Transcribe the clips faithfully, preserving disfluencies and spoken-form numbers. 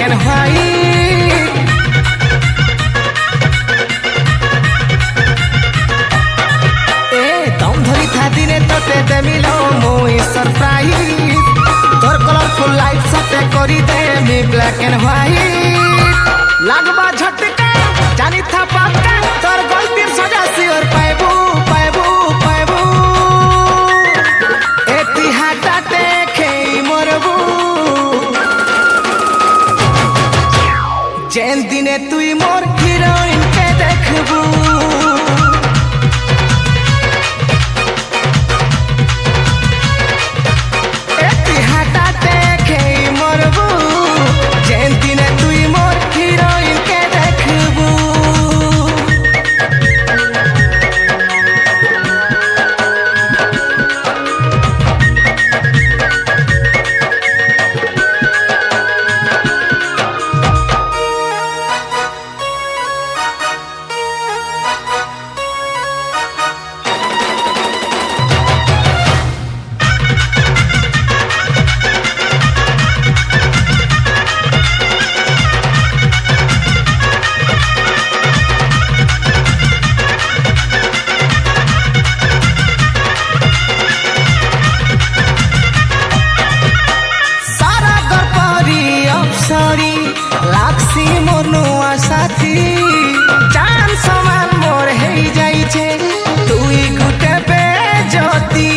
and white ए दम धरी था दिने तोते देमिलो मोई सरप्राइज तोर कलरफुल लाइफ सते करी दे मी ब्लैक एंड व्हाइट लगबा झटका जानी था पक्का तोर गलतीर सजा सिर पाइबू पाइबू पाइबू एती हाटाते खेई मरबू जेन दिने तुई मोर हिरोइन के देखबू एती हाटाते खेई मरबू जेन दिने तुई मोर हिरोइन के देखबू लाक्सी मोरनु आसाथी चान समान मोर हेई जाई छे तुई गुटे पे ज्योति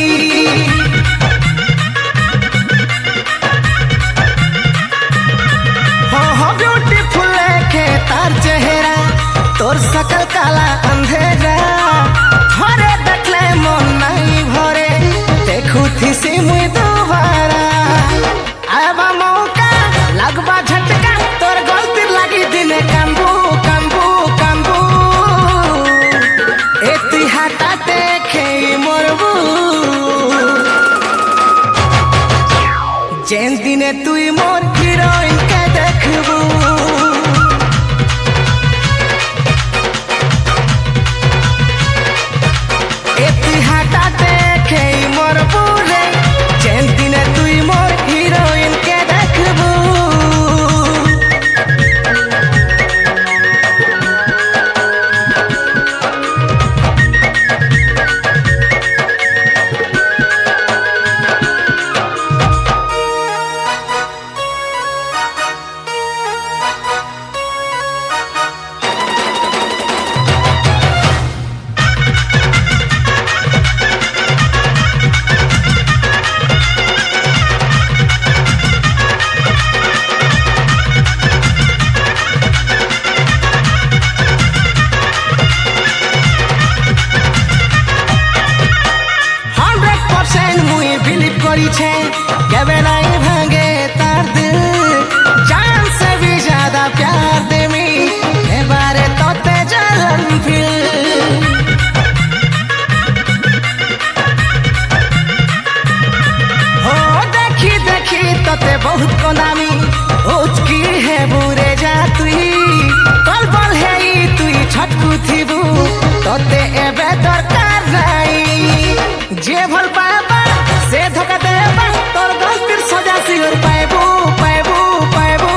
हो हो ब्यूटीफुल के तार चेहरा तोर सकल काला अंधेरा थोरे देखले मन नहीं भरे देखू थी सी मुई दोबारा आबा मौका लगबा झटका तोर गलती लगी दिने कांबू कांबू कांबू एती हाटाते खेई मरबू जेन दिने तुई मोर हिरोइन के देखबू एती हाटाते खेई मरबू रे जेन दिने तुई मोर हिरोइन के देखबू केवे नहीं भांगे तार दिल जान से भी ज्यादा प्यार दे मी ए बारे तोते जलन फिल हो देखी देखी तोते बहुत कोनामी उचकी है बुरे जा तुई कल बल है तुई छटकू थीबू तोते एबे दरकार नहीं जे भल पाबा से धोखा देबा तोर गलतीर सजा सिर पाइबू पाइबू पाइबू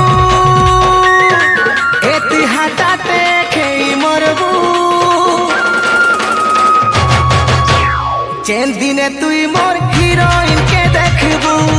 एती हाटाते खेई मरबू जेन दिने तुई मोर हिरोइन के देखबू